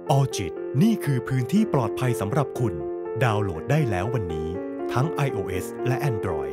ออจิตนี่คือพื้นที่ปลอดภัยสำหรับคุณดาวน์โหลดได้แล้ววันนี้ทั้ง iOS และ Android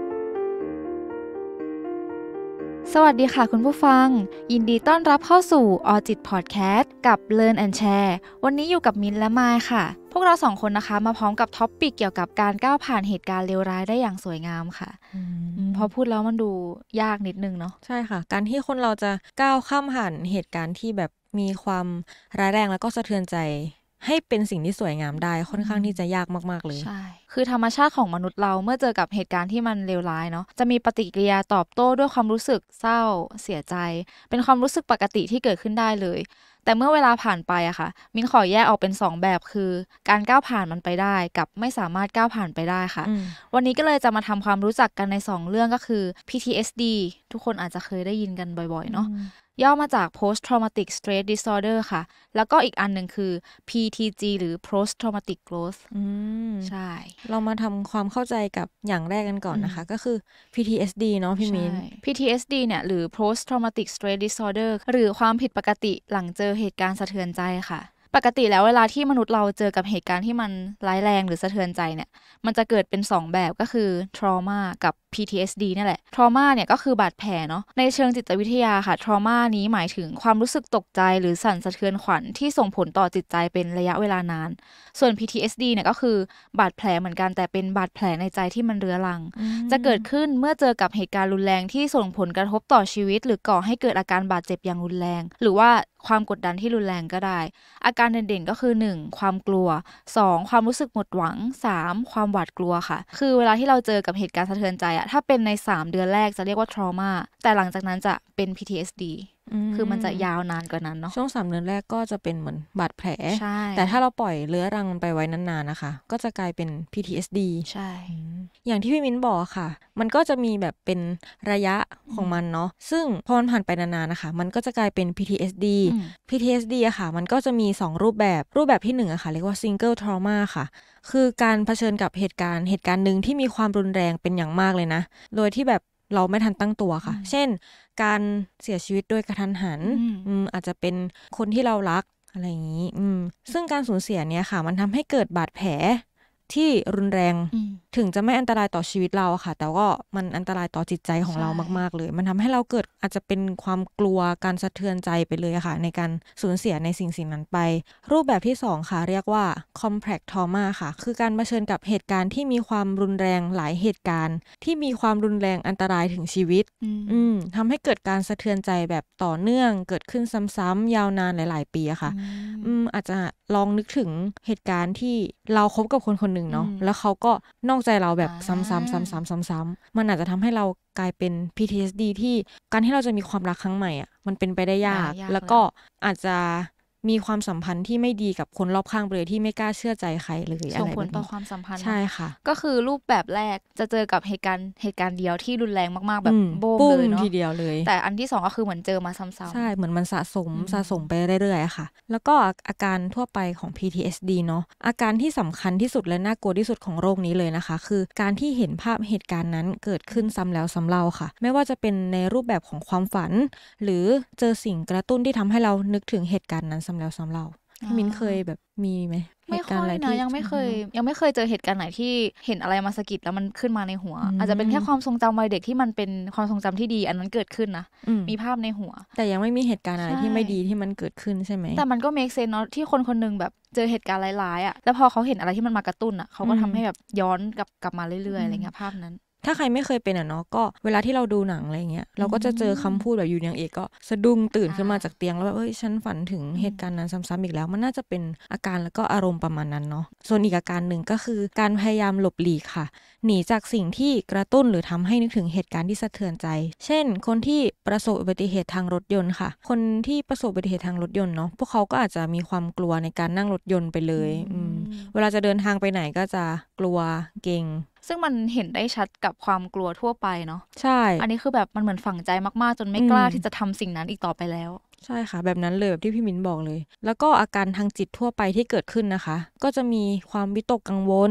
สวัสดีค่ะคุณผู้ฟังยินดีต้อนรับเข้าสู่ออจิตพอดแคสต์กับ Learn and Share วันนี้อยู่กับมิ้นและมายค่ะพวกเราสองคนนะคะมาพร้อมกับท็อปปิกเกี่ยวกับการก้าวผ่านเหตุการณ์เลวร้ายได้อย่างสวยงามค่ะพอพูดแล้วมันดูยากนิดนึงเนาะใช่ค่ะการที่คนเราจะก้าวข้ามผ่านเหตุการณ์ที่แบบมีความร้ายแรงแล้วก็สะเทือนใจให้เป็นสิ่งที่สวยงามได้ค่อนข้างที่จะยากมากๆเลยใช่คือธรรมชาติของมนุษย์เราเมื่อเจอกับเหตุการณ์ที่มันเลวร้ายเนาะจะมีปฏิกิริยาตอบโต้ด้วยความรู้สึกเศร้าเสียใจเป็นความรู้สึกปกติที่เกิดขึ้นได้เลยแต่เมื่อเวลาผ่านไปอะค่ะมิ้นขอแยกออกเป็น2แบบคือการก้าวผ่านมันไปได้กับไม่สามารถก้าวผ่านไปได้ค่ะวันนี้ก็เลยจะมาทำความรู้จักกันใน2เรื่องก็คือ PTSD ทุกคนอาจจะเคยได้ยินกันบ่อยๆเนาะย่อมาจาก Post Traumatic Stress Disorder ค่ะแล้วก็อีกอันนึงคือ PTG หรือ Post Traumatic Growth ใช่เรามาทำความเข้าใจกับอย่างแรกกันก่อนนะคะก็คือ PTSD เนาะพี่มิ้น PTSD เนี่ยหรือ Post Traumatic Stress Disorder หรือความผิดปกติหลังเจอเหตุการณ์สะเทือนใจค่ะปกติแล้วเวลาที่มนุษย์เราเจอกับเหตุการณ์ที่มันร้ายแรงหรือสะเทือนใจเนี่ยมันจะเกิดเป็น2แบบก็คือ trauma กับ PTSD นี่แหละ trauma เนี่ยก็คือบาดแผลเนาะในเชิงจิตวิทยาค่ะ trauma นี้หมายถึงความรู้สึกตกใจหรือสั่นสะเทือนขวัญที่ส่งผลต่อจิตใจเป็นระยะเวลานานส่วน PTSD เนี่ยก็คือบาดแผลเหมือนกันแต่เป็นบาดแผลในใจที่มันเรื้อรังจะเกิดขึ้นเมื่อเจอกับเหตุการณ์รุนแรงที่ส่งผลกระทบต่อชีวิตหรือก่อให้เกิดอาการบาดเจ็บอย่างรุนแรงหรือว่าความกดดันที่รุนแรงก็ได้อาการเด่นๆก็คือ1ความกลัว2ความรู้สึกหมดหวัง3ความหวาดกลัวค่ะคือเวลาที่เราเจอกับเหตุการณ์สะเทือนใจอะถ้าเป็นใน3เดือนแรกจะเรียกว่า trauma แต่หลังจากนั้นจะเป็น PTSDคือมันจะยาวนานกว่านั้นเนาะช่วง3เดือนแรกก็จะเป็นเหมือนบาดแผลแต่ถ้าเราปล่อยเรื้อรังไปไว้นานๆนะคะก็จะกลายเป็น PTSD ใช่อย่างที่พี่มิ้นบอกค่ะมันก็จะมีแบบเป็นระยะของมันเนาะซึ่งพอมันผ่านไปนานๆนะคะมันก็จะกลายเป็น PTSD อะค่ะมันก็จะมี2รูปแบบที่1อะค่ะเรียกว่า Single Trauma ค่ะคือการเผชิญกับเหตุการณ์นึงที่มีความรุนแรงเป็นอย่างมากเลยนะโดยที่แบบเราไม่ทันตั้งตัวค่ะเช่นการเสียชีวิตโดยกระทันหันอาจจะเป็นคนที่เรารักอะไรอย่างนี้ซึ่งการสูญเสียเนี้ยค่ะมันทำให้เกิดบาดแผลที่รุนแรงถึงจะไม่อันตรายต่อชีวิตเราค่ะแต่ก็มันอันตรายต่อจิตใจของเรามากๆเลยมันทำให้เราเกิดอาจจะเป็นความกลัวการสะเทือนใจไปเลยค่ะในการสูญเสียในสิ่งนั้นไปรูปแบบที่2ค่ะเรียกว่า complex trauma ค่ะคือการเผชิญกับเหตุการณ์ที่มีความรุนแรงหลายเหตุการณ์ที่มีความรุนแรงอันตรายถึงชีวิตทำให้เกิดการสะเทือนใจแบบต่อเนื่องเกิดขึ้นซ้ำๆยาวนานหลายๆปีอะค่ะอาจจะลองนึกถึงเหตุการณ์ที่เราคบกับคนหนึ่งเนาะแล้วเขาก็นอกใจเราแบบซ้ำๆมันอาจจะทำให้เรากลายเป็น PTSD ที่การที่เราจะมีความรักครั้งใหม่อ่ะมันเป็นไปได้ยากแล้วก็อาจจะมีความสัมพันธ์ที่ไม่ดีกับคนรอบข้างเลยที่ไม่กล้าเชื่อใจใครเลยส่งผลต่อความสัมพันธ์ใช่ค่ะก็คือรูปแบบแรกจะเจอกับเหตุการณ์เดียวที่รุนแรงมากๆแบบโบ้มเลยเนาะทีเดียวเลยแต่อันที่2ก็คือเหมือนเจอมาซ้ำๆใช่เหมือนมันสะสมไปเรื่อยๆค่ะแล้วก็อาการทั่วไปของ PTSD เนาะอาการที่สำคัญที่สุดและน่ากลัวที่สุดของโรคนี้เลยนะคะคือการที่เห็นภาพเหตุการณ์นั้นเกิดขึ้นซ้ำแล้วซ้ำเล่าค่ะไม่ว่าจะเป็นในรูปแบบของความฝันหรือเจอสิ่งกระตุ้นที่ทำให้เรานึกถึงเหตุการณ์นั้นซ้ำแล้วซ้ำเล่ามิ้นเคยแบบมีไหมไม่ค่อยนะยังไม่เคยเจอเหตุการณ์ไหนที่เห็นอะไรมาสะกิดแล้วมันขึ้นมาในหัวอาจจะเป็นแค่ความทรงจำวัยเด็กที่มันเป็นความทรงจำที่ดีอันนั้นเกิดขึ้นนะมีภาพในหัวแต่ยังไม่มีเหตุการณ์อะไรที่ไม่ดีที่มันเกิดขึ้นใช่ไหมแต่มันก็ make sense เนาะที่คนนึงแบบเจอเหตุการณ์ร้ายๆอ่ะแล้วพอเขาเห็นอะไรที่มันมากระตุ้นอ่ะเขาก็ทำให้แบบย้อนกลับมาเรื่อยๆอะไรเงี้ยภาพนั้นถ้าใครไม่เคยเป็นเนาะก็เวลาที่เราดูหนังอะไรเงี้ยเราก็จะเจอคำพูดแบบอยู่อย่างเอกก็สะดุ้งตื่นขึ้นมาจากเตียงแล้วแบบฉันฝันถึงเหตุการณ์นั้นซ้ำๆอีกแล้วมันน่าจะเป็นอาการแล้วก็อารมณ์ประมาณนั้นเนาะส่วนอีกอาการหนึ่งก็คือการพยายามหลบหลีกค่ะหนีจากสิ่งที่กระตุ้นหรือทำให้นึกถึงเหตุการณ์ที่สะเทือนใจเช่นคนที่ประสบอุบัติเหตุทางรถยนต์ค่ะคนที่ประสบอุบัติเหตุทางรถยนต์เนาะพวกเขาก็อาจจะมีความกลัวในการนั่งรถยนต์ไปเลยเวลาจะเดินทางไปไหนก็จะกลัวเกรงซึ่งมันเห็นได้ชัดกับความกลัวทั่วไปเนาะใช่อันนี้คือแบบมันเหมือนฝังใจมากๆจนไม่กล้าที่จะทำสิ่งนั้นอีกต่อไปแล้วใช่ค่ะแบบนั้นเลยแบบที่พี่มิ้นบอกเลยแล้วก็อาการทางจิตทั่วไปที่เกิดขึ้นนะคะก็จะมีความวิตกกังวล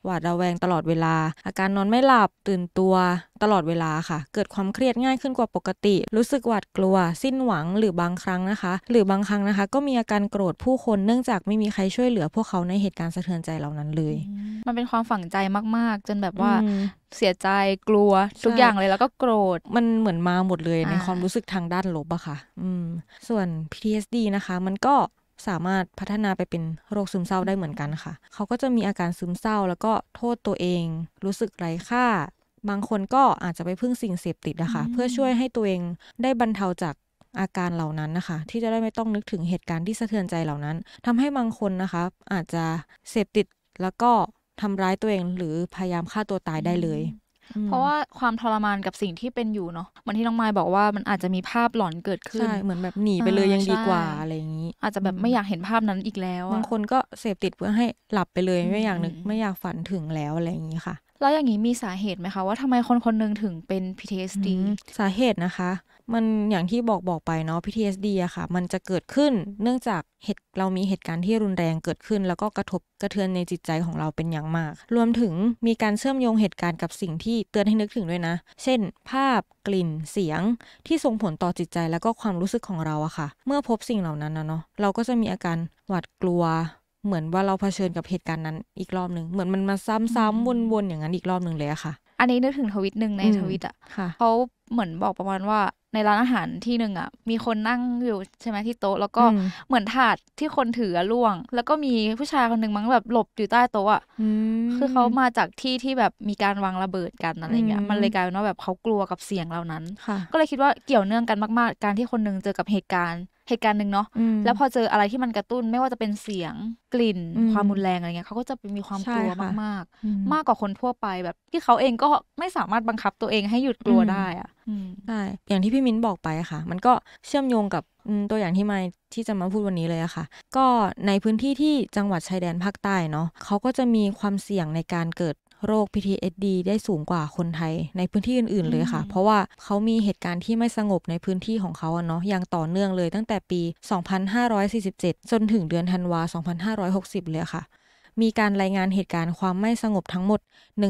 หวาดระแวงตลอดเวลาอาการนอนไม่หลับตื่นตัวตลอดเวลาค่ะเกิดความเครียดง่ายขึ้นกว่าปกติรู้สึกหวาดกลัวสิ้นหวังหรือบางครั้งนะคะก็มีอาการโกรธผู้คนเนื่องจากไม่มีใครช่วยเหลือพวกเขาในเหตุการณ์สะเทือนใจเหล่านั้นเลยมันเป็นความฝังใจมากๆจนแบบว่าเสียใจกลัวทุกอย่างเลยแล้วก็โกรธมันเหมือนมาหมดเลยในความรู้สึกทางด้านลบอะค่ะส่วน PTSD นะคะมันก็สามารถพัฒนาไปเป็นโรคซึมเศร้าได้เหมือนกันค่ะเขาก็จะมีอาการซึมเศร้าแล้วก็โทษตัวเองรู้สึกไร้ค่าบางคนก็อาจจะไปพึ่งสิ่งเสพติดนะคะเพื่อช่วยให้ตัวเองได้บรรเทาจากอาการเหล่านั้นนะคะที่จะได้ไม่ต้องนึกถึงเหตุการณ์ที่สะเทือนใจเหล่านั้นทำให้บางคนนะคะอาจจะเสพติดแล้วก็ทำร้ายตัวเองหรือพยายามฆ่าตัวตายได้เลยเพราะว่าความทรมานกับสิ่งที่เป็นอยู่เนาะเหมือนที่น้องไมล์บอกว่ามันอาจจะมีภาพหลอนเกิดขึ้นใช่เหมือนแบบหนีไปเลยยังดีกว่าอะไรอย่างนี้อาจจะแบบไม่อยากเห็นภาพนั้นอีกแล้วบางคนก็เสพติดเพื่อให้หลับไปเลยไม่อยากนึกไม่อยากฝันถึงแล้วอะไรอย่างนี้ค่ะแล้วอย่างนี้มีสาเหตุไหมคะว่าทำไมคนคนนึงถึงเป็น PTSD สาเหตุนะคะมันอย่างที่บอกไปเนาะ PTSD อะค่ะมันจะเกิดขึ้นเนื่องจากเรามีเหตุการณ์ที่รุนแรงเกิดขึ้นแล้วก็กระทบกระเทือนในจิตใจของเราเป็นอย่างมากรวมถึงมีการเชื่อมโยงเหตุการณ์กับสิ่งที่เตือนให้นึกถึงด้วยนะเช่นภาพกลิ่นเสียงที่ส่งผลต่อจิตใจแล้วก็ความรู้สึกของเราอะค่ะเมื่อพบสิ่งเหล่านั้นนะเนาะเราก็จะมีอาการหวาดกลัวเหมือนว่าเราเผชิญกับเหตุการณ์นั้นอีกรอบนึงเหมือนมันมาซ้ำๆวนๆอย่างนั้นอีกรอบนึงเลยอะค่ะอันนี้นึกถึงทวิตนึงในทวิตอะเขาเหมือนบอกประมาณว่าในร้านอาหารที่หนึ่งอ่ะมีคนนั่งอยู่ใช่ไหมที่โต๊ะแล้วก็เหมือนถาดที่คนถือล่วงแล้วก็มีผู้ชายคนนึงมั้งแบบหลบอยู่ใต้โต๊ะอ่ะคือเขามาจากที่ที่แบบมีการวางระเบิดกันอะไรเงี้ยมันเลยกลายเป็นว่าแบบเขากลัวกับเสียงเหล่านั้นก็เลยคิดว่าเกี่ยวเนื่องกันมากๆการที่คนนึงเจอกับเหตุการณ์หนึ่งเนาะแล้วพอเจออะไรที่มันกระตุ้นไม่ว่าจะเป็นเสียงกลิ่นความรุนแรงอะไรเงี้ยเขาก็จะมีความกลัวมากๆมากกว่าคนทั่วไปแบบที่เขาเองก็ไม่สามารถบังคับตัวเองให้หยุดกลัวได้อ่ะใช่อย่างที่พี่มิ้นบอกไปค่ะมันก็เชื่อมโยงกับตัวอย่างที่ที่จะมาพูดวันนี้เลยอะค่ะก็ในพื้นที่ที่จังหวัดชายแดนภาคใต้เนาะเขาก็จะมีความเสี่ยงในการเกิดโรค PTSD ได้สูงกว่าคนไทยในพื้นที่อื่นๆเลยค่ะเพราะว่าเขามีเหตุการณ์ที่ไม่สงบในพื้นที่ของเขาเนาะอย่างต่อเนื่องเลยตั้งแต่ปี 2547 จนถึงเดือนธันวาคม 2560 เลยค่ะมีการรายงานเหตุการณ์ความไม่สงบทั้งหมด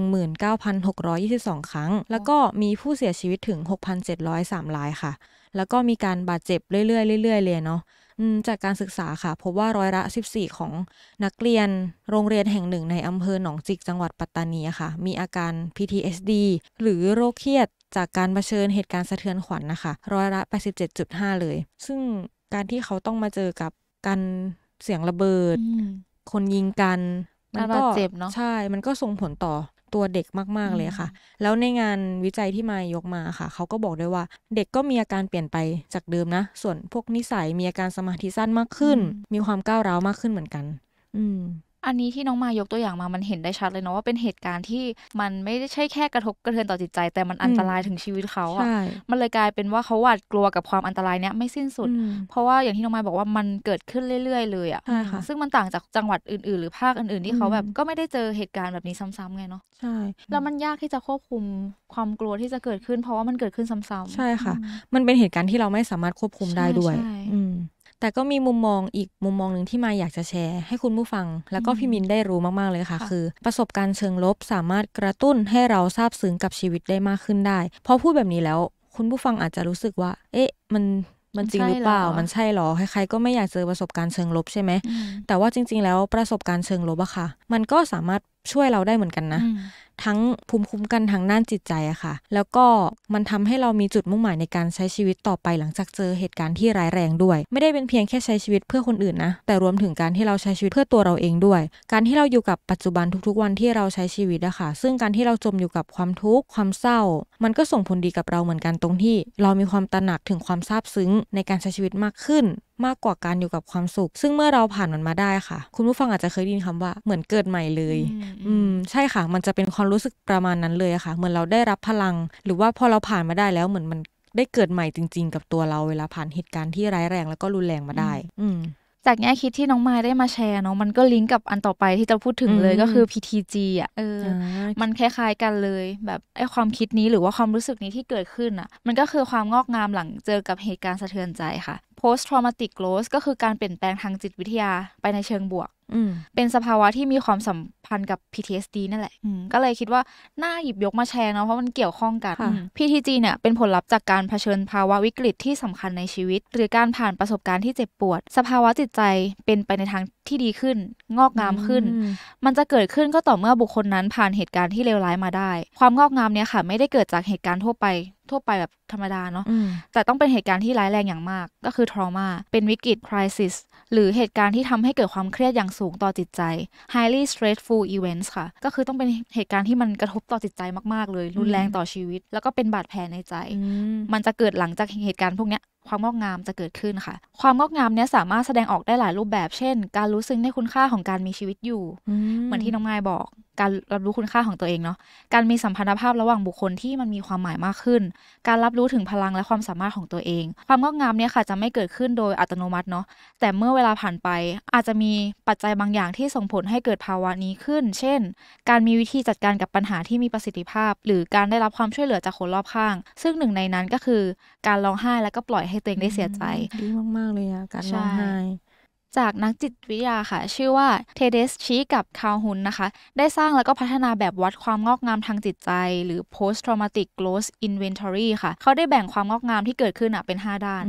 19,622 ครั้งแล้วก็มีผู้เสียชีวิตถึง 6,703 รายค่ะแล้วก็มีการบาดเจ็บเรื่อยๆเลยเนาะจากการศึกษาค่ะพบว่าร้อยละ 14 ของนักเรียนโรงเรียนแห่งหนึ่งในอำเภอหนองจิกจังหวัดปัตตานีค่ะมีอาการ PTSD หรือโรคเครียดจากการเผชิญเหตุการณ์สะเทือนขวัญนะคะร้อยละ 87.5 เลยซึ่งการที่เขาต้องมาเจอกับการเสียงระเบิดคนยิงกันมันก็เจ็บเนาะใช่มันก็ส่งผลต่อตัวเด็กมากๆเลยค่ะแล้วในงานวิจัยที่มายกมาค่ะเขาก็บอกด้วยว่าเด็กก็มีอาการเปลี่ยนไปจากเดิมนะส่วนพวกนิสัยมีอาการสมาธิสั้นมากขึ้นมีความก้าวร้าวมากขึ้นเหมือนกันอันนี้ที่น้องมายกตัวอย่างมามันเห็นได้ชัดเลยเนาะว่าเป็นเหตุการณ์ที่มันไม่ได้ใช่แค่กระทบกระเทือนต่อจิตใจแต่มันอันตรายถึงชีวิตเขาอ่ะมันเลยกลายเป็นว่าเขาหวาดกลัวกับความอันตรายเนี้ยไม่สิ้นสุดเพราะว่าอย่างที่น้องมายบอกว่ามันเกิดขึ้นเรื่อยๆเลยอ่ะซึ่งมันต่างจากจังหวัดอื่นๆหรือภาคอื่นๆที่เขาแบบก็ไม่ได้เจอเหตุการณ์แบบนี้ซ้ำๆไงเนาะใช่แล้วมันยากที่จะควบคุมความกลัวที่จะเกิดขึ้นเพราะว่ามันเกิดขึ้นซ้ำๆใช่ค่ะมันเป็นเหตุการณ์ที่เราไม่สามารถควบคุมได้ด้วยแต่ก็มีมุมมองอีกมุมมองนึงที่มาอยากจะแชร์ให้คุณผู้ฟังแล้วก็พี่มินได้รู้มากๆเลยค่ะคือประสบการณ์เชิงลบสามารถกระตุ้นให้เราซาบซึ้งกับชีวิตได้มากขึ้นได้พอพูดแบบนี้แล้วคุณผู้ฟังอาจจะรู้สึกว่าเอ๊ะมันจริงหรือเปล่ามันใช่หรอใครๆก็ไม่อยากเจอประสบการณ์เชิงลบใช่ไหมแต่ว่าจริงๆแล้วประสบการณ์เชิงลบอะค่ะมันก็สามารถช่วยเราได้เหมือนกันนะทั้งภูมิคุ้มกันทางด้านจิตใจอะค่ะแล้วก็มันทำให้เรามีจุดมุ่งหมายในการใช้ชีวิตต่อไปหลังจากเจอเหตุการณ์ที่ร้ายแรงด้วยไม่ได้เป็นเพียงแค่ใช้ชีวิตเพื่อคนอื่นนะแต่รวมถึงการที่เราใช้ชีวิตเพื่อตัวเราเองด้วยการที่เราอยู่กับปัจจุบันทุกๆวันที่เราใช้ชีวิตอะค่ะซึ่งการที่เราจมอยู่กับความทุกข์ความเศร้ามันก็ส่งผลดีกับเราเหมือนกันตรงที่เรามีความตระหนักถึงความซาบซึ้งในการใช้ชีวิตมากขึ้นมากกว่าการอยู่กับความสุขซึ่งเมื่อเราผ่านมันมาได้ค่ะคุณผู้ฟังอาจจะเคยได้ยินคำว่าเหมือนเกิดใหม่เลยใช่ค่ะมันจะเป็นความรู้สึกประมาณนั้นเลยอะค่ะเหมือนเราได้รับพลังหรือว่าพอเราผ่านมาได้แล้วเหมือนมันได้เกิดใหม่จริงๆกับตัวเราเวลาผ่านเหตุการณ์ที่ร้ายแรงแล้วก็รุนแรงมาได้จากแง่คิดที่น้องมายได้มาแชร์เนาะมันก็ลิงก์กับอันต่อไปที่จะพูดถึงเลยก็คือ PTG อ่ะมันคล้ายๆกันเลยแบบไอ้ความคิดนี้หรือว่าความรู้สึกนี้ที่เกิดขึ้นอ่ะมันก็คือความงอกงามหลังเจอกับเหตุการณ์สะเทือนใจค่ะ post traumatic growth ก็คือการเปลี่ยนแปลงทางจิตวิทยาไปในเชิงบวกเป็นสภาวะที่มีความสัมพันกับ PTSD นั่นแหละก็เลยคิดว่าน่าหยิบยกมาแชร์เนาะเพราะมันเกี่ยวข้องกัน PTG เนี่ยเป็นผลลัพธ์จากการเผชิญภาวะวิกฤตที่สำคัญในชีวิตหรือการผ่านประสบการณ์ที่เจ็บปวดสภาวะจิตใจเป็นไปในทางที่ดีขึ้นงอกงามขึ้นมันจะเกิดขึ้นก็ต่อเมื่อบุคคลนั้นผ่านเหตุการณ์ที่เลวร้ายมาได้ความงอกงามเนี่ยค่ะไม่ได้เกิดจากเหตุการณ์ทั่วไปแบบธรรมดาเนาะแต่ต้องเป็นเหตุการณ์ที่ร้ายแรงอย่างมากก็คือ trauma เป็นวิกฤต crisis หรือเหตุการณ์ที่ทำให้เกิดความเครียดอย่างสูงต่อจิตใจ highly stressful events ค่ะก็คือต้องเป็นเหตุการณ์ที่มันกระทบต่อจิตใจมากๆเลยรุนแรงต่อชีวิตแล้วก็เป็นบาดแผลในใจมันจะเกิดหลังจากเหตุการณ์พวกเนี้ยความงอกงามจะเกิดขึ้นค่ะความงอกงามเนี้ยสามารถแสดงออกได้หลายรูปแบบเช่นการรู้ซึ้งในคุณค่าของการมีชีวิตอยู่เหมือนที่น้องไม้บอกการรับรู้คุณค่าของตัวเองเนาะการมีสัมพันธภาพระหว่างบุคคลที่มันมีความหมายมากขึ้นการรับรู้ถึงพลังและความสามารถของตัวเองความงอกงามเนี่ยค่ะจะไม่เกิดขึ้นโดยอัตโนมัติเนาะแต่เมื่อเวลาผ่านไปอาจจะมีปัจจัยบางอย่างที่ส่งผลให้เกิดภาวะนี้ขึ้นเช่นการมีวิธีจัดการกับปัญหาที่มีประสิทธิภาพหรือการได้รับความช่วยเหลือจากคนรอบข้างซึ่งหนึ่งในนั้นก็คือการร้องไห้และก็ปล่อยให้ตัวเองได้เสียใจดีมากๆเลยอะการร้องไห้จากนักจิตวิทยาค่ะชื่อว่าเทเดสชีกับคาวฮุนนะคะได้สร้างแล้วก็พัฒนาแบบวัดความงอกงามทางจิตใจหรือ post traumatic growth inventory ค่ะเขาได้แบ่งความงอกงามที่เกิดขึ้นเป็น5ด้าน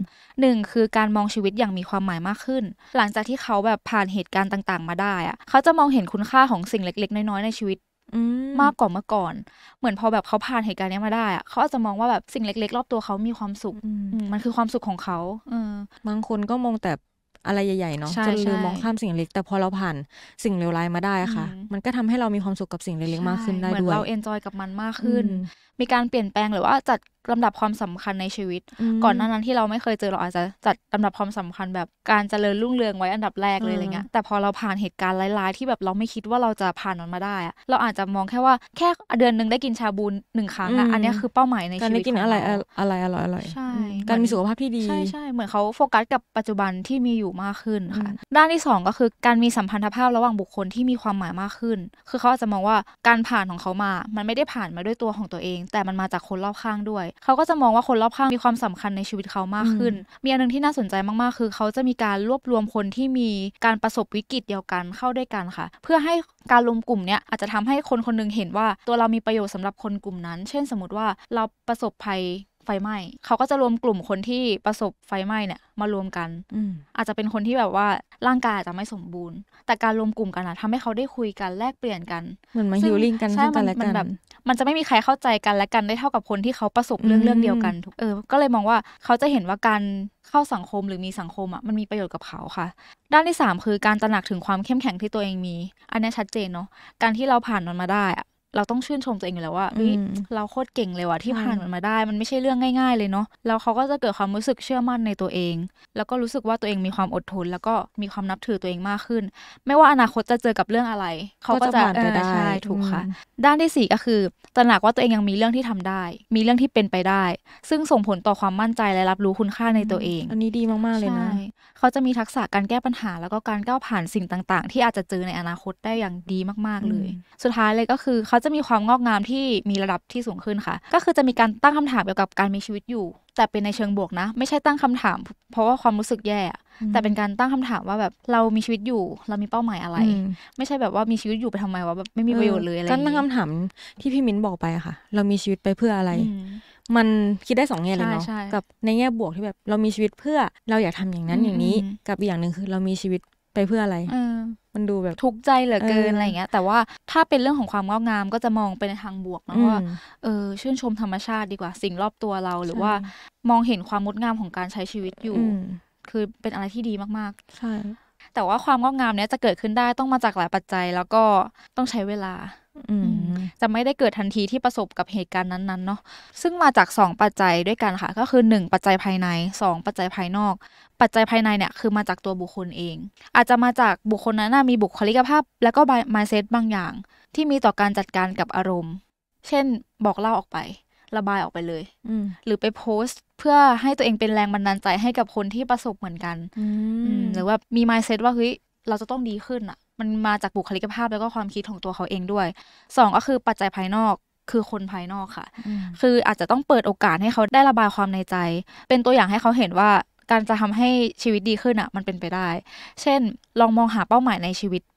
1คือการมองชีวิตอย่างมีความหมายมากขึ้นหลังจากที่เขาแบบผ่านเหตุการณ์ต่างๆมาได้เขาจะมองเห็นคุณค่าของสิ่งเล็กๆน้อยๆในชีวิตมากกว่าเมื่อก่อนเหมือนพอแบบเขาผ่านเหตุการณ์นี้มาได้เขาอาจจะมองว่าแบบสิ่งเล็กๆรอบตัวเขามีความสุขมันคือความสุขของเขาบางคนก็มองแต่อะไรใหญ่ๆเนาะจนลืมมองข้ามสิ่งเล็กแต่พอเราผ่านสิ่งเลวร้ายมาได้ค่ะมันก็ทำให้เรามีความสุขกับสิ่งเล็กๆมากขึ้นได้ด้วยเหมือนเราเอนจอยกับมันมากขึ้นมีการเปลี่ยนแปลงหรือว่าจัดลำดับความสำคัญในชีวิตก่อนหน้านั้นที่เราไม่เคยเจอเราอาจจะจัดลำดับความสำคัญแบบการเจริญรุ่งเรืองไว้อันดับแรกเลยอะไรเงี้ยแต่พอเราผ่านเหตุการณ์ร้ายๆที่แบบเราไม่คิดว่าเราจะผ่านมันมาได้เราอาจจะมองแค่ว่าแค่เดือนนึงได้กินชาบู1 ครั้งอันนี้คือเป้าหมายในชีวิตการได้กินอะไรอร่อยใช่การมีสุขภาพที่ดีใช่เหมือนเขาโฟกัสกับปัจจุบันที่มีอยู่มากขึ้นค่ะด้านที่2ก็คือการมีสัมพันธภาพระหว่างบุคคลที่มีความหมายมากขึ้นคือเขาอาจจะมองว่าการผ่านของเขามามันไม่ได้ผ่านมาด้วยตัวของตัวเองแต่มันมาจากคนรอบข้างด้วยเขาก็จะมองว่าคนรอบข้างมีความสำคัญในชีวิตเขามากขึ้นมีอันนึงที่น่าสนใจมากๆคือเขาจะมีการรวบรวมคนที่มีการประสบวิกฤตเดียวกันเข้าด้วยกันค่ะเพื่อให้การรวมกลุ่มเนี้ยอาจจะทำให้คนคนนึงเห็นว่าตัวเรามีประโยชน์สำหรับคนกลุ่มนั้นเช่นสมมติว่าเราประสบภัยไฟไหม้เขาก็จะรวมกลุ่มคนที่ประสบไฟไหม้เนี่ยมารวมกันอาจจะเป็นคนที่แบบว่าร่างกายอาจจะไม่สมบูรณ์แต่การรวมกลุ่มกันทำให้เขาได้คุยกันแลกเปลี่ยนกันเหมือนมาฮีลลิ่งกันซึ่งกันและกันแบบมันจะไม่มีใครเข้าใจกันและกันได้เท่ากับคนที่เขาประสบเรื่องเดียวกันก็เลยมองว่าเขาจะเห็นว่าการเข้าสังคมหรือมีสังคมมันมีประโยชน์กับเขาค่ะด้านที่3คือการตระหนักถึงความเข้มแข็งที่ตัวเองมีอันนี้ชัดเจนเนาะการที่เราผ่านมันมาได้เราต้องชื่นชมตัวเองอยู่แล้วว่าเราโคตรเก่งเลยว่ะที่ผ่านมันมาได้มันไม่ใช่เรื่องง่ายๆเลยเนาะแล้วเขาก็จะเกิดความรู้สึกเชื่อมั่นในตัวเองแล้วก็รู้สึกว่าตัวเองมีความอดทนแล้วก็มีความนับถือตัวเองมากขึ้นไม่ว่าอนาคตจะเจอกับเรื่องอะไรเขาก็จะผ่านไปได้ใช่ถูกค่ะด้านที่4ก็คือตระหนักว่าตัวเองยังมีเรื่องที่ทำได้มีเรื่องที่เป็นไปได้ซึ่งส่งผลต่อความมั่นใจและรับรู้คุณค่าในตัวเองอันนี้ดีมากๆเลยนะเขาจะมีทักษะการแก้ปัญหาแล้วก็การก้าวผ่านสิ่งต่างๆที่อาจจะเจอในอนาคตได้อย่างดีมากๆเลยสุดท้ายเลยก็คือเขาจะมีความงอกงามที่มีระดับที่สูงขึ้นค่ะก็คือจะมีการตั้งคำถามเกี่ยวกับการมีชีวิตอยู่แต่เป็นในเชิงบวกนะไม่ใช่ตั้งคำถามเพราะว่าความรู้สึกแย่แต่เป็นการตั้งคำถามว่าแบบเรามีชีวิตอยู่เรามีเป้าหมายอะไรไม่ใช่แบบว่ามีชีวิตอยู่ไปทำไมวะแบบไม่มีประโยชน์เลยอะไรการตั้งคำถามที่พี่มิ้นบอกไปอะค่ะเรามีชีวิตไปเพื่ออะไรมันคิดได้2 แง่เลยเนาะกับในแง่บวกที่แบบเรามีชีวิตเพื่อเราอยากทำอย่างนั้นอย่างนี้กับอีกอย่างนึงคือเรามีชีวิตไปเพื่ออะไรมันดูแบบทุกข์ใจเหลือเกินอะไรอย่างเงี้ยแต่ว่าถ้าเป็นเรื่องของความงอกงามก็จะมองไปในทางบวกนะว่าชื่นชมธรรมชาติดีกว่าสิ่งรอบตัวเราหรือว่ามองเห็นความงดงามของการใช้ชีวิตอยู่คือเป็นอะไรที่ดีมากๆใช่แต่ว่าความงอกงามเนี้ยจะเกิดขึ้นได้ต้องมาจากหลายปัจจัยแล้วก็ต้องใช้เวลาจะไม่ได้เกิดทันทีที่ประสบกับเหตุการณ์นั้นๆเนาะซึ่งมาจาก2ปัจจัยด้วยกันค่ะก็คือ1ปัจจัยภายใน2ปัจจัยภายนอกปัจจัยภายในเนี่ยคือมาจากตัวบุคคลเองอาจจะมาจากบุคคลนั้นมีบุคลิกภาพแล้วก็ mindset บางอย่างที่มีต่อการจัดการกับอารมณ์เช่นบอกเล่าออกไประบายออกไปเลยหรือไปโพสต์เพื่อให้ตัวเองเป็นแรงบันดาลใจให้กับคนที่ประสบเหมือนกันหรือว่ามี mindset ว่าเฮ้ยเราจะต้องดีขึ้นมันมาจากบุคลิกภาพแล้วก็ความคิดของตัวเขาเองด้วย2ก็คือปัจจัยภายนอกคือคนภายนอกค่ะคืออาจจะต้องเปิดโอกาสให้เขาได้ระบายความในใจเป็นตัวอย่างให้เขาเห็นว่าการจะทำให้ชีวิตดีขึ้นมันเป็นไปได้เช่นลองมองหาเป้าหมายในชีวิต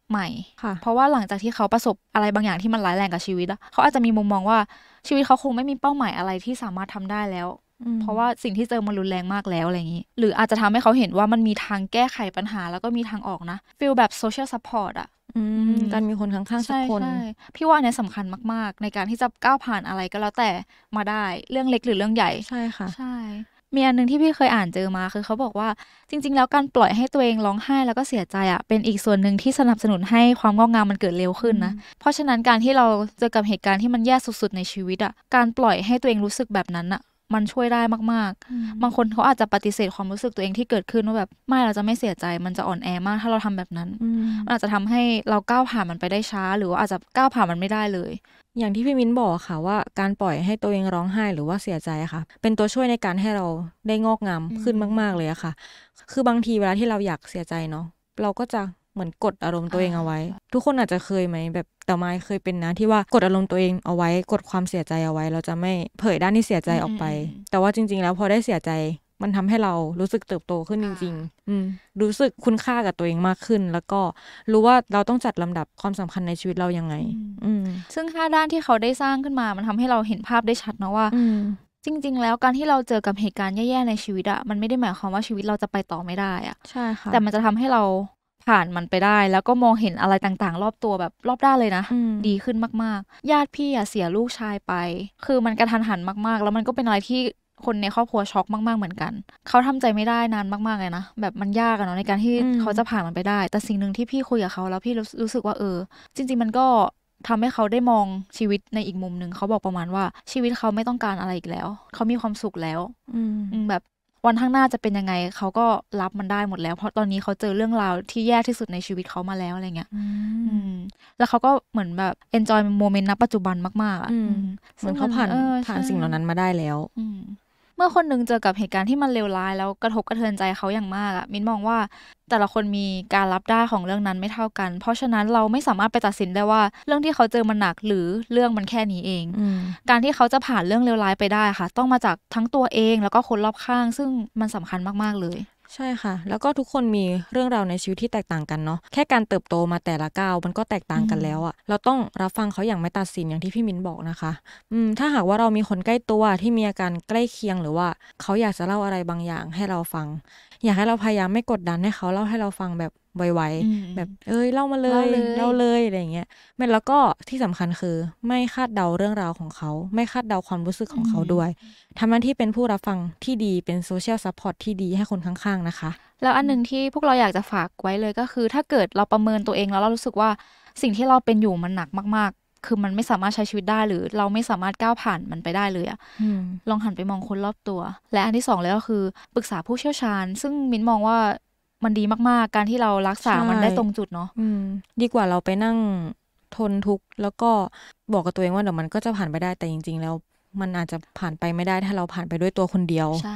ใหม่ค่ะเพราะว่าหลังจากที่เขาประสบอะไรบางอย่างที่มันร้ายแรงกับชีวิตอะเขาอาจจะมีมุมมองว่าชีวิตเขาคงไม่มีเป้าหมายอะไรที่สามารถทำได้แล้วเพราะว่าสิ่งที่เจอมันรุนแรงมากแล้วอะไรอย่างนี้หรืออาจจะทำให้เขาเห็นว่ามันมีทางแก้ไขปัญหาแล้วก็มีทางออกนะฟีลแบบ social support อะการมีคนข้างๆสักคนใช่พี่ว่าอันนี้สำคัญมากๆในการที่จะก้าวผ่านอะไรก็แล้วแต่มาได้เรื่องเล็กหรือเรื่องใหญ่ใช่ค่ะใช่มีอันนึงที่พี่เคยอ่านเจอมาคือเขาบอกว่าจริงๆแล้วการปล่อยให้ตัวเองร้องไห้แล้วก็เสียใจอ่ะเป็นอีกส่วนหนึ่งที่สนับสนุนให้ความงอกงามมันเกิดเร็วขึ้นนะเพราะฉะนั้นการที่เราเจอกับเหตุการณ์ที่มันแย่สุดๆในชีวิตอ่ะการปล่อยให้ตัวเองรู้สึกแบบนั้นอ่ะมันช่วยได้มากๆบางคนเขาอาจจะปฏิเสธความรู้สึกตัวเองที่เกิดขึ้นว่าแบบไม่เราจะไม่เสียใจมันจะอ่อนแอมากถ้าเราทำแบบนั้นมันอาจจะทำให้เราก้าวผ่านมันไปได้ช้าหรือว่าอาจจะก้าวผ่านมันไม่ได้เลยอย่างที่พี่มิ้นบอกค่ะว่าการปล่อยให้ตัวเองร้องไห้หรือว่าเสียใจค่ะเป็นตัวช่วยในการให้เราได้งอกงามขึ้นมากๆเลยอะค่ะคือบางทีเวลาที่เราอยากเสียใจเนาะเราก็จะเหมือนกดอารมณ์ตัวเองเอาไว้ทุกคนอาจจะเคยไหมแบบแต่ไม่เคยเป็นนะที่ว่ากดอารมณ์ตัวเองเอาไว้กดความเสียใจเอาไว้เราจะไม่เผยด้านที่เสียใจออกไปแต่ว่าจริงๆแล้วพอได้เสียใจมันทำให้เรารู้สึกเติบโตขึ้นจริงๆรู้สึกคุณค่ากับตัวเองมากขึ้นแล้วก็รู้ว่าเราต้องจัดลำดับความสำคัญในชีวิตเรายังไงซึ่ง5ด้านที่เขาได้สร้างขึ้นมามันทำให้เราเห็นภาพได้ชัดนะว่าจริงๆแล้วการที่เราเจอกับเหตุการณ์แย่ๆในชีวิตอะมันไม่ได้หมายความว่าชีวิตเราจะไปต่อไม่ได้อะใช่ค่ะแต่มันจะทำให้เราผ่านมันไปได้แล้วก็มองเห็นอะไรต่างๆรอบตัวแบบรอบด้านเลยนะดีขึ้นมากๆญาติพี่เสียลูกชายไปคือมันกระทันหันมากๆแล้วมันก็เป็นอะไรที่คนในครอบครัวช็อกมากๆเหมือนกันเขาทำใจไม่ได้นานมากๆเลยนะแบบมันยากอะเนาะในการที่เขาจะผ่านมันไปได้แต่สิ่งหนึ่งที่พี่คุยกับเขาแล้วพี่รู้สึกว่าจริงๆมันก็ทำให้เขาได้มองชีวิตในอีกมุมหนึ่งเขาบอกประมาณว่าชีวิตเขาไม่ต้องการอะไรอีกแล้วเขามีความสุขแล้วแบบวันข้างหน้าจะเป็นยังไงเขาก็รับมันได้หมดแล้วเพราะตอนนี้เขาเจอเรื่องราวที่แย่ที่สุดในชีวิตเขามาแล้วอะไรเงี้ยแล้วเขาก็เหมือนแบบ enjoy โมเมนต์ณปัจจุบันมากๆอ่ะเหมือนเขาผ่านสิ่งเหล่านั้นมาได้แล้วเมื่อคนนึงเจอกับเหตุการณ์ที่มันเลวร้ายแล้วกระทบกระเทือนใจเขาอย่างมากอ่ะมิ้นมองว่าแต่ละคนมีการรับได้ของเรื่องนั้นไม่เท่ากันเพราะฉะนั้นเราไม่สามารถไปตัดสินได้ว่าเรื่องที่เขาเจอมันหนักหรือเรื่องมันแค่นี้เองการที่เขาจะผ่านเรื่องเลวร้ายไปได้ค่ะต้องมาจากทั้งตัวเองแล้วก็คนรอบข้างซึ่งมันสำคัญมากๆเลยใช่ค่ะแล้วก็ทุกคนมีเรื่องราวในชีวิตที่แตกต่างกันเนาะแค่การเติบโตมาแต่ละก้าวมันก็แตกต่างกันแล้วอะเราต้องรับฟังเขาอย่างไม่ตัดสินอย่างที่พี่มิ้นบอกนะคะถ้าหากว่าเรามีคนใกล้ตัวที่มีอาการใกล้เคียงหรือว่าเขาอยากจะเล่าอะไรบางอย่างให้เราฟังอยากให้เราพยายามไม่กดดันให้เขาเล่าให้เราฟังแบบไวๆแบบเล่ามาเลยเล่าเลยอะไรอย่างเงี้ยแล้วก็ที่สำคัญคือไม่คาดเดาเรื่องราวของเขาไม่คาดเดาความรู้สึกของเขาด้วยทำหน้าที่เป็นผู้รับฟังที่ดีเป็นโซเชียลซัพพอร์ตที่ดีให้คนข้างๆนะคะแล้วอันนึงที่พวกเราอยากจะฝากไว้เลยก็คือถ้าเกิดเราประเมินตัวเองแล้วเรารู้สึกว่าสิ่งที่เราเป็นอยู่มันหนักมากๆคือมันไม่สามารถใช้ชีวิตได้หรือเราไม่สามารถก้าวผ่านมันไปได้เลยอะลองหันไปมองคนรอบตัวและอันที่2เลยก็คือปรึกษาผู้เชี่ยวชาญซึ่งมิ้นมองว่ามันดีมากๆการที่เรารักษามันได้ตรงจุดเนาะดีกว่าเราไปนั่งทนทุกข์แล้วก็บอกกับตัวเองว่าเดี๋ยวมันก็จะผ่านไปได้แต่จริงๆแล้วมันอาจจะผ่านไปไม่ได้ถ้าเราผ่านไปด้วยตัวคนเดียวใช่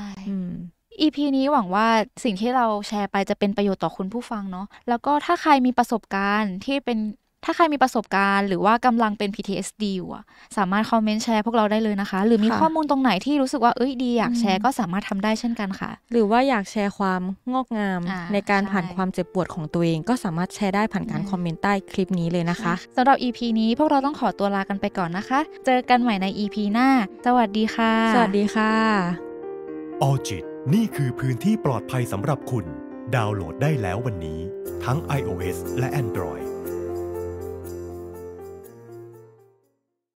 EP นี้หวังว่าสิ่งที่เราแชร์ไปจะเป็นประโยชน์ต่อคุณผู้ฟังเนาะแล้วก็ถ้าใครมีประสบการณ์หรือว่ากำลังเป็น PTSD อยู่สามารถคอมเมนต์แชร์พวกเราได้เลยนะคะหรือมีข้อมูลตรงไหนที่รู้สึกว่าดีอยากแชร์ก็สามารถทำได้เช่นกันค่ะหรือว่าอยากแชร์ความงอกงามในการผ่านความเจ็บปวดของตัวเองก็สามารถแชร์ได้ผ่านการคอมเมนต์ใต้คลิปนี้เลยนะคะสำหรับ EP นี้พวกเราต้องขอตัวลากันไปก่อนนะคะเจอกันใหม่ใน EP หน้าสวัสดีค่ะสวัสดีค่ะ Alljit นี่คือพื้นที่ปลอดภัยสำหรับคุณดาวน์โหลดได้แล้ววันนี้ทั้ง iOS และ Android